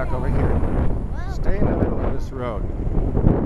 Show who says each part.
Speaker 1: back over here. Stay in the middle of this road.